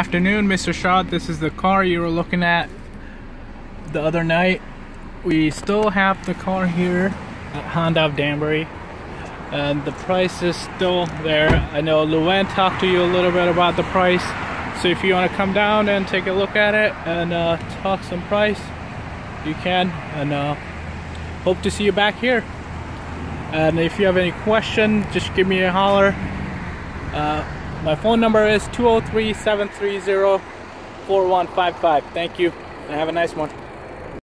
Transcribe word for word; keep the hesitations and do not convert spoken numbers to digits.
afternoon, Mister Shaw. This is the car you were looking at the other night. We still have the car here at Hondaofdanbury, and the price is still there. I know Luann talked to you a little bit about the price, so if you want to come down and take a look at it and uh, talk some price, you can, and uh, hope to see you back here. And if you have any question, just give me a holler. Uh, my phone number is two oh three, seven three zero, four one five five. Thank you, and have a nice one.